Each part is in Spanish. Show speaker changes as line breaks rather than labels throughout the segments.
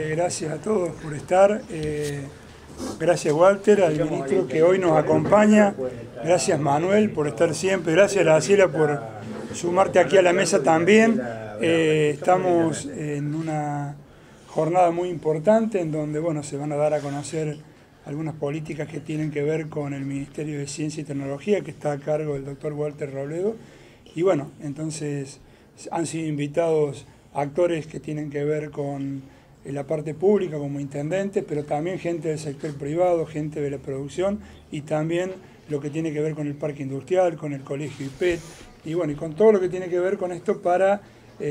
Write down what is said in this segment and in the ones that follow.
Gracias a todos por estar. Gracias Walter, al ministro que hoy nos acompaña. Gracias Manuel por estar siempre. Gracias Graciela por sumarte aquí a la mesa también. Estamos en una jornada muy importante en donde se van a dar a conocer algunas políticas que tienen que ver con el Ministerio de Ciencia y Tecnología, que está a cargo del doctor Walter Robledo. Y entonces han sido invitados actores que tienen que ver con la parte pública como intendentes, pero también gente del sector privado, gente de la producción y también lo que tiene que ver con el parque industrial, con el colegio IPET y con todo lo que tiene que ver con esto para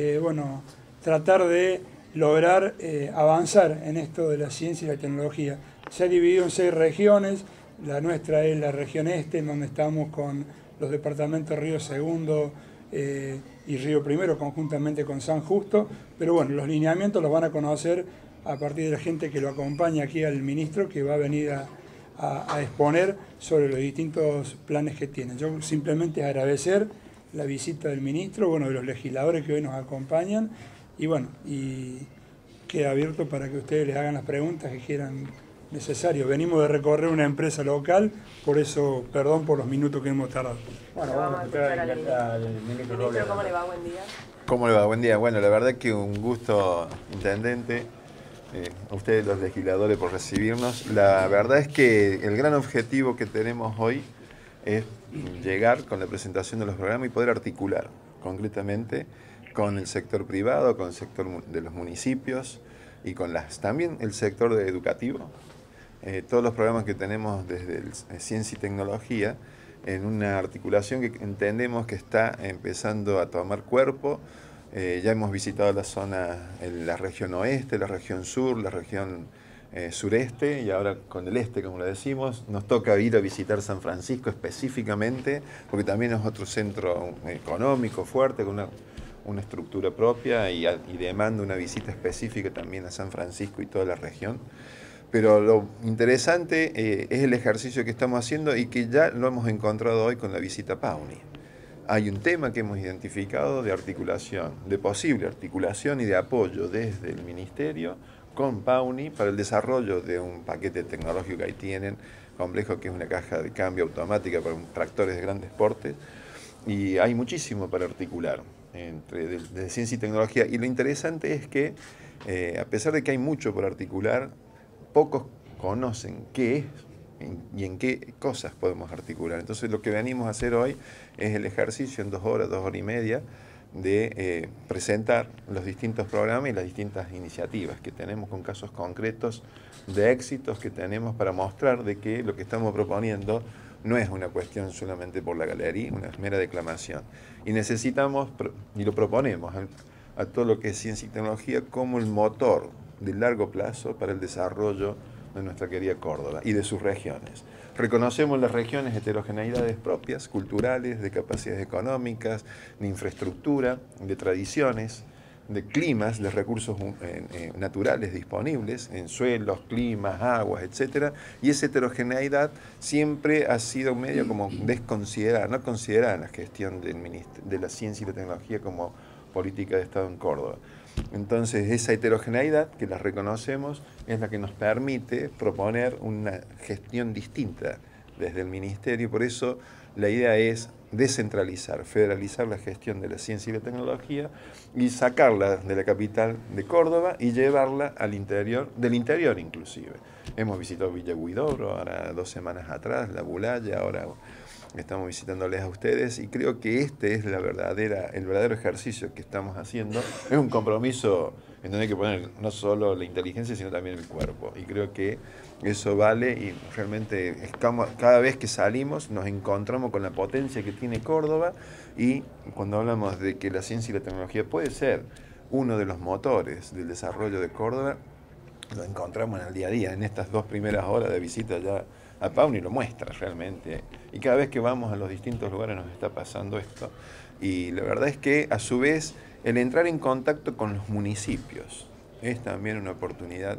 tratar de lograr avanzar en esto de la ciencia y la tecnología. Se ha dividido en 6 regiones, la nuestra es la región este, en donde estamos con los departamentos Río Segundo y Río Primero, conjuntamente con San Justo, pero los lineamientos los van a conocer a partir de la gente que lo acompaña aquí al ministro, que va a venir a exponer sobre los distintos planes que tiene. Yo simplemente agradecer la visita del ministro, de los legisladores que hoy nos acompañan, y queda abierto para que ustedes les hagan las preguntas que quieran necesario. Venimos de recorrer una empresa local, por eso, perdón por los minutos que hemos tardado.
Vamos a escuchar al ministro Robledo.
¿Cómo le va? Buen día.
¿Cómo le va? Buen día. Bueno, la verdad que un gusto, intendente, a ustedes los legisladores por recibirnos. La verdad es que el gran objetivo que tenemos hoy es llegar con la presentación de los programas y poder articular concretamente con el sector privado, con el sector de los municipios y con también el sector educativo. Todos los programas que tenemos desde Ciencia y Tecnología en una articulación que entendemos que está empezando a tomar cuerpo. Ya hemos visitado la zona, la región oeste, la región sur, la región sureste y ahora con el este, como le decimos, nos toca ir a visitar San Francisco específicamente, porque también es otro centro económico fuerte, con una estructura propia y demanda una visita específica también a San Francisco y toda la región. Pero lo interesante es el ejercicio que estamos haciendo y que ya lo hemos encontrado hoy con la visita a Pauni. Hay un tema que hemos identificado de articulación, de posible articulación y de apoyo desde el Ministerio con Pauni para el desarrollo de un paquete tecnológico que ahí tienen, complejo, que es una caja de cambio automática para tractores de grandes portes. Y hay muchísimo para articular de ciencia y tecnología. Y lo interesante es que, a pesar de que hay mucho por articular, pocos conocen qué es y en qué cosas podemos articular. Entonces lo que venimos a hacer hoy es el ejercicio en 2 horas, 2 horas y media, de presentar los distintos programas y las distintas iniciativas que tenemos con casos concretos de éxitos que tenemos para mostrar de que lo que estamos proponiendo no es una cuestión solamente por la galería, una mera declamación. Y necesitamos, y lo proponemos a todo lo que es ciencia y tecnología como el motor de largo plazo para el desarrollo de nuestra querida Córdoba y de sus regiones. Reconocemos las regiones heterogeneidades propias, culturales, de capacidades económicas, de infraestructura, de tradiciones, de climas, de recursos naturales disponibles, en suelos, climas, aguas, etc. Y esa heterogeneidad siempre ha sido medio como desconsiderada, no considerada en la gestión de la ciencia y la tecnología como política de Estado en Córdoba. Entonces, esa heterogeneidad, que la reconocemos, es la que nos permite proponer una gestión distinta desde el Ministerio. Por eso, la idea es descentralizar, federalizar la gestión de la ciencia y la tecnología y sacarla de la capital de Córdoba y llevarla al interior, del interior inclusive. Hemos visitado Villa Huidobro, ahora 2 semanas atrás, La Bulaya, ahora estamos visitándoles a ustedes y creo que este es el verdadero ejercicio que estamos haciendo. Es un compromiso en donde hay que poner no solo la inteligencia, sino también el cuerpo. Y creo que eso vale y realmente cada vez que salimos nos encontramos con la potencia que tiene Córdoba y cuando hablamos de que la ciencia y la tecnología puede ser uno de los motores del desarrollo de Córdoba, lo encontramos en el día a día, en estas 2 primeras horas de visita ya a Pauni lo muestra realmente. Y cada vez que vamos a los distintos lugares nos está pasando esto. Y la verdad es que, a su vez, el entrar en contacto con los municipios es también una oportunidad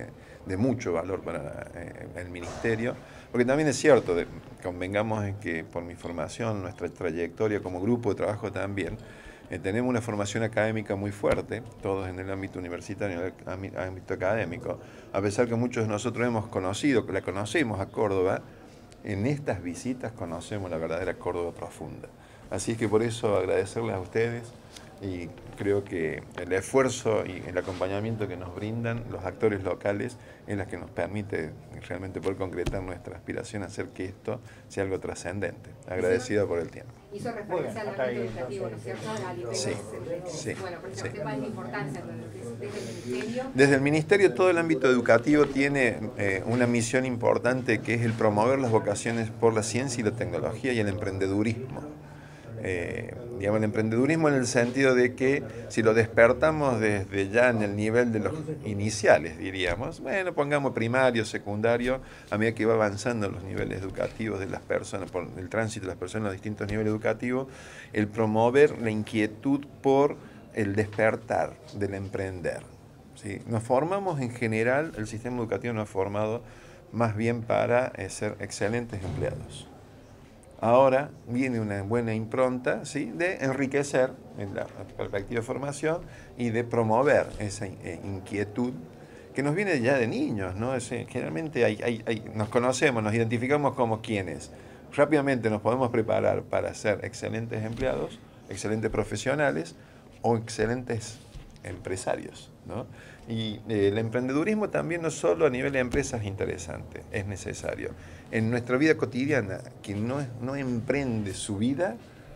de mucho valor para el Ministerio. Porque también es cierto, convengamos en que por mi formación, nuestra trayectoria como grupo de trabajo también, Tenemos una formación académica muy fuerte, todos en el ámbito universitario, en el ámbito académico. A pesar que muchos de nosotros hemos conocido, la conocemos a Córdoba, en estas visitas conocemos la verdadera Córdoba profunda. Así es que por eso agradecerles a ustedes y creo que el esfuerzo y el acompañamiento que nos brindan los actores locales es la que nos permite realmente poder concretar nuestra aspiración a hacer que esto sea algo trascendente. Agradecida por el tiempo.
Hizo referencia al ámbito educativo, ¿no es cierto?
Sí, sí.
Bueno, pero usted cuál es la importancia desde el Ministerio.
Desde el Ministerio todo el ámbito educativo tiene una misión importante que es el promover las vocaciones por la ciencia y la tecnología y el emprendedurismo. Digamos, el emprendedurismo en el sentido de que si lo despertamos desde ya en el nivel de los iniciales, diríamos, bueno, pongamos primario, secundario, a medida que va avanzando los niveles educativos de las personas, por el tránsito de las personas a los distintos niveles educativos, el promover la inquietud por el despertar del emprender. ¿Sí? Nos formamos en general, el sistema educativo nos ha formado más bien para ser excelentes empleados. Ahora viene una buena impronta, ¿sí?, de enriquecer en la perspectiva de formación y de promover esa inquietud que nos viene ya de niños, ¿no? Generalmente nos conocemos, nos identificamos como quienes. Rápidamente nos podemos preparar para ser excelentes empleados, excelentes profesionales o excelentes empresarios, ¿no? Y el emprendedurismo también no solo a nivel de empresas es interesante, es necesario. En nuestra vida cotidiana, quien no emprende su vida,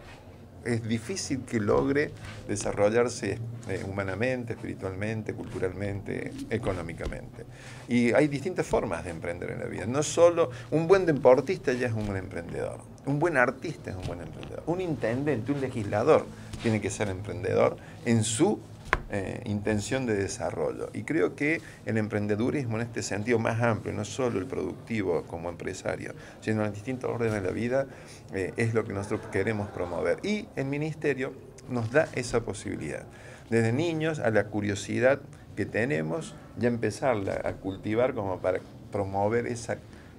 es difícil que logre desarrollarse humanamente, espiritualmente, culturalmente, económicamente. Y hay distintas formas de emprender en la vida. No solo un buen deportista ya es un buen emprendedor, un buen artista es un buen emprendedor, un intendente, un legislador tiene que ser emprendedor en su intención de desarrollo. Y creo que el emprendedurismo en este sentido más amplio, no solo el productivo como empresario, sino en los distintos órdenes de la vida, es lo que nosotros queremos promover. Y el Ministerio nos da esa posibilidad. Desde niños a la curiosidad que tenemos, ya empezarla a cultivar como para promover esa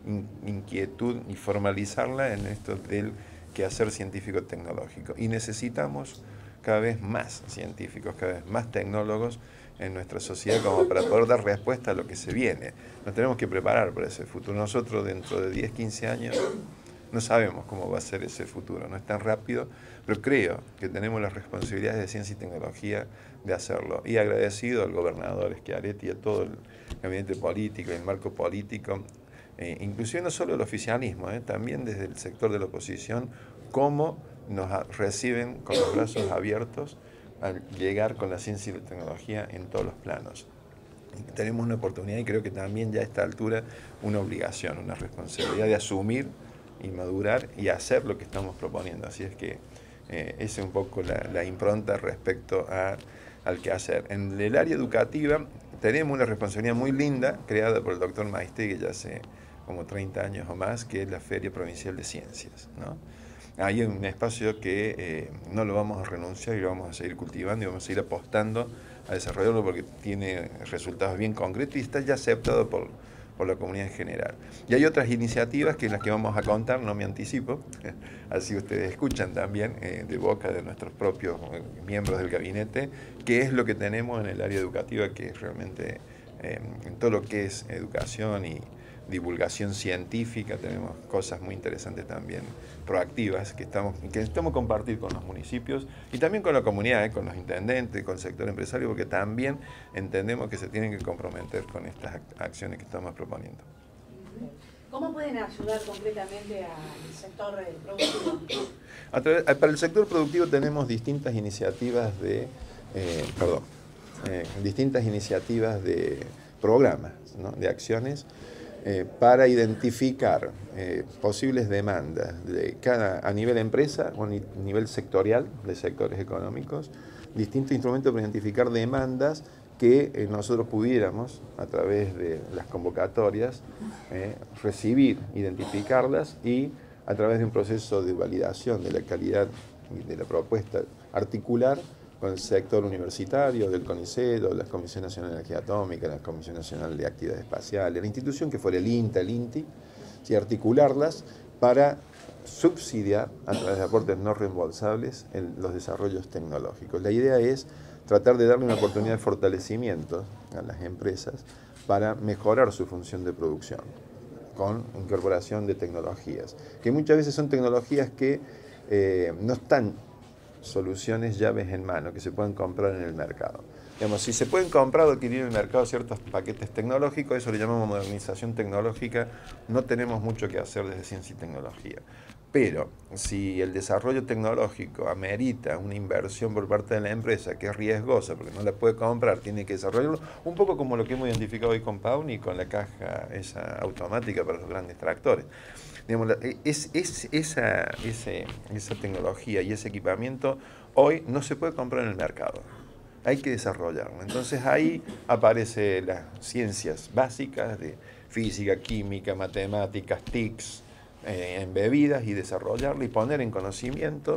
inquietud y formalizarla en esto del quehacer científico-tecnológico. Y necesitamos cada vez más científicos, cada vez más tecnólogos en nuestra sociedad como para poder dar respuesta a lo que se viene. Nos tenemos que preparar para ese futuro. Nosotros dentro de 10, 15 años no sabemos cómo va a ser ese futuro, no es tan rápido, pero creo que tenemos las responsabilidades de ciencia y tecnología de hacerlo. Y agradecido al gobernador Schiaretti y a todo el gabinete político y el marco político, inclusive no solo el oficialismo, también desde el sector de la oposición, cómo nos reciben con los brazos abiertos al llegar con la ciencia y la tecnología en todos los planos. Tenemos una oportunidad y creo que también ya a esta altura una obligación, una responsabilidad de asumir y madurar y hacer lo que estamos proponiendo. Así es que esa es un poco la impronta respecto al quehacer. En el área educativa tenemos una responsabilidad muy linda creada por el doctor Maistegui ya hace como 30 años o más, que es la Feria Provincial de Ciencias, ¿no? Hay un espacio que no lo vamos a renunciar y lo vamos a seguir cultivando y vamos a seguir apostando a desarrollarlo porque tiene resultados bien concretos y está ya aceptado por la comunidad en general. Y hay otras iniciativas que en las que vamos a contar, no me anticipo, así ustedes escuchan también de boca de nuestros propios miembros del gabinete, qué es lo que tenemos en el área educativa, que realmente en todo lo que es educación y divulgación científica tenemos cosas muy interesantes también, proactivas, que estamos compartir con los municipios y también con la comunidad, con los intendentes, con el sector empresario, porque también entendemos que se tienen que comprometer con estas acciones que estamos proponiendo.
¿Cómo pueden ayudar concretamente al sector productivo?
Para el sector productivo tenemos distintas iniciativas de programas, ¿no?, de acciones para identificar posibles demandas a nivel empresa o a nivel sectorial, de sectores económicos, distintos instrumentos para identificar demandas que nosotros pudiéramos, a través de las convocatorias, recibir, identificarlas y a través de un proceso de validación de la calidad y de la propuesta articular con el sector universitario, del CONICET, de la Comisión Nacional de Energía Atómica, la Comisión Nacional de Actividades Espaciales, la institución que fuera el INTA, el INTI, y articularlas para subsidiar a través de aportes no reembolsables los desarrollos tecnológicos. La idea es tratar de darle una oportunidad de fortalecimiento a las empresas para mejorar su función de producción con incorporación de tecnologías, que muchas veces son tecnologías que no están soluciones llaves en mano, que se pueden comprar en el mercado. Digamos, si se pueden comprar o adquirir en el mercado ciertos paquetes tecnológicos, eso le llamamos modernización tecnológica, no tenemos mucho que hacer desde ciencia y tecnología. Pero si el desarrollo tecnológico amerita una inversión por parte de la empresa que es riesgosa porque no la puede comprar, tiene que desarrollarlo, un poco como lo que hemos identificado hoy con Pauni, con la caja esa automática para los grandes tractores. Digamos, esa tecnología y ese equipamiento hoy no se puede comprar en el mercado. Hay que desarrollarlo. Entonces ahí aparecen las ciencias básicas de física, química, matemáticas, TICs, en bebidas y desarrollarlo y poner en conocimiento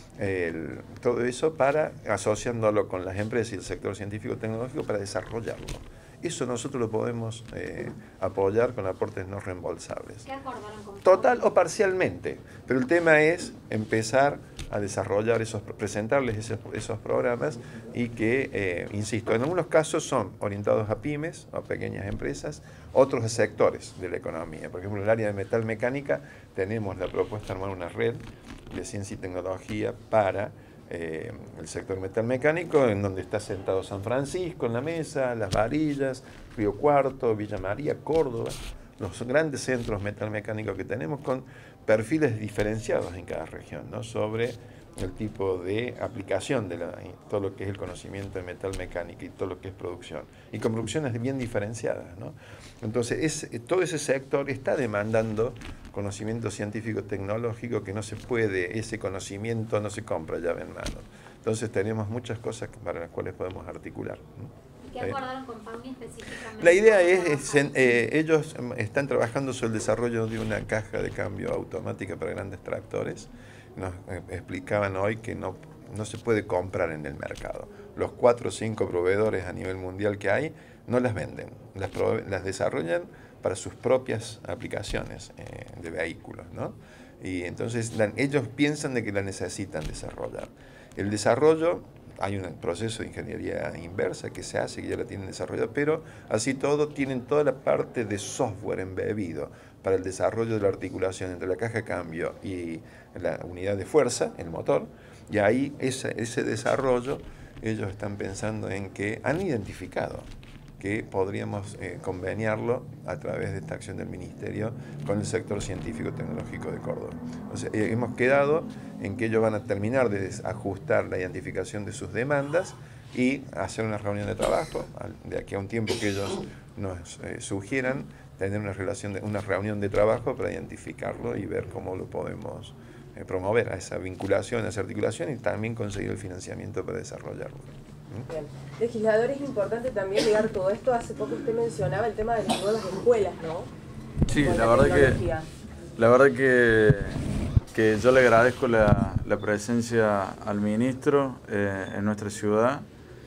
todo eso para asociándolo con las empresas y el sector científico-tecnológico para desarrollarlo. Eso nosotros lo podemos apoyar con aportes no reembolsables.
¿Qué acordaron con
Total o parcialmente, pero el tema es empezar a desarrollar presentarles esos programas y que, insisto, en algunos casos son orientados a pymes, a pequeñas empresas, otros a sectores de la economía. Por ejemplo, en el área de metal mecánica tenemos la propuesta de armar una red de ciencia y tecnología para el sector metal mecánico, en donde está sentado San Francisco en la mesa, Las Varillas, Río Cuarto, Villa María, Córdoba, los grandes centros metal mecánicos que tenemos con perfiles diferenciados en cada región, ¿no? Sobre el tipo de aplicación de todo lo que es el conocimiento de metal mecánica y todo lo que es producción, y con producciones bien diferenciadas, ¿no? Entonces, todo ese sector está demandando conocimiento científico-tecnológico que no se puede, ese conocimiento no se compra llave en mano. Entonces tenemos muchas cosas para las cuales podemos articular, ¿no?
¿Qué acordaron con Pauni específicamente?
La idea es ellos están trabajando sobre el desarrollo de una caja de cambio automática para grandes tractores. Nos explicaban hoy que no se puede comprar en el mercado. Los 4 o 5 proveedores a nivel mundial que hay no las venden, las desarrollan para sus propias aplicaciones de vehículos, ¿no? Y entonces ellos piensan de que la necesitan desarrollar. El desarrollo, hay un proceso de ingeniería inversa que se hace, que ya la tienen desarrollada, pero así todo tienen toda la parte de software embebido para el desarrollo de la articulación entre la caja de cambio y la unidad de fuerza, el motor, y ahí ese desarrollo ellos están pensando en que han identificado que podríamos conveniarlo a través de esta acción del Ministerio con el sector científico-tecnológico de Córdoba. O sea, hemos quedado en que ellos van a terminar de ajustar la identificación de sus demandas y hacer una reunión de trabajo, de aquí a un tiempo que ellos nos sugieran, tener una reunión de trabajo para identificarlo y ver cómo lo podemos promover a esa vinculación, a esa articulación y también conseguir el financiamiento para desarrollarlo.
Bien. Legislador, es importante también ligar todo esto. Hace poco usted mencionaba el tema de las nuevas escuelas, ¿no?
Sí, la verdad que yo le agradezco la presencia al ministro en nuestra ciudad.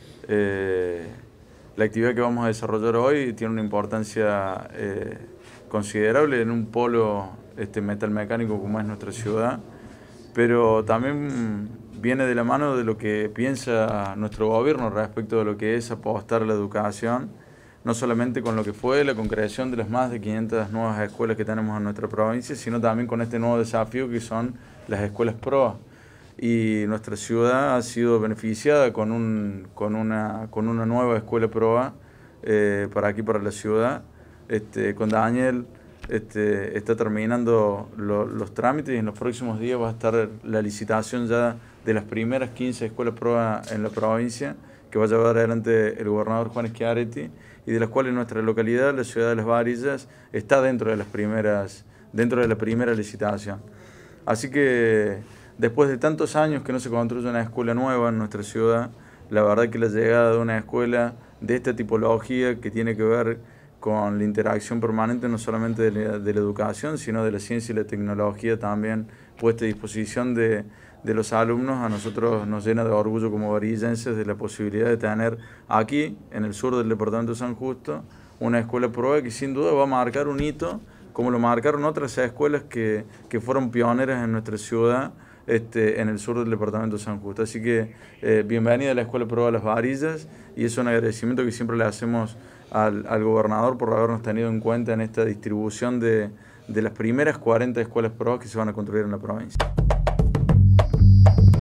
La actividad que vamos a desarrollar hoy tiene una importancia considerable en un polo metal mecánico como es nuestra ciudad, pero también viene de la mano de lo que piensa nuestro gobierno respecto de lo que es apostar a la educación, no solamente con lo que fue la concreación de las más de 500 nuevas escuelas que tenemos en nuestra provincia, sino también con este nuevo desafío que son las escuelas PROA. Y nuestra ciudad ha sido beneficiada con una nueva escuela PROA para aquí, para la ciudad. Con Daniel está terminando los trámites y en los próximos días va a estar la licitación ya de las primeras 15 escuelas PROA en la provincia, que va a llevar adelante el gobernador Juan Schiaretti, y de las cuales nuestra localidad, la ciudad de Las Varillas, está dentro de la primera licitación. Así que después de tantos años que no se construye una escuela nueva en nuestra ciudad, la verdad que la llegada de una escuela de esta tipología que tiene que ver con la interacción permanente no solamente de la educación, sino de la ciencia y la tecnología también puesta a disposición de los alumnos, a nosotros nos llena de orgullo como varillenses de la posibilidad de tener aquí, en el sur del departamento de San Justo, una escuela PROA que sin duda va a marcar un hito como lo marcaron otras escuelas que fueron pioneras en nuestra ciudad, en el sur del departamento de San Justo. Así que bienvenida a la Escuela Prueba Las Varillas, y es un agradecimiento que siempre le hacemos al gobernador por habernos tenido en cuenta en esta distribución de las primeras 40 escuelas pruebas que se van a construir en la provincia.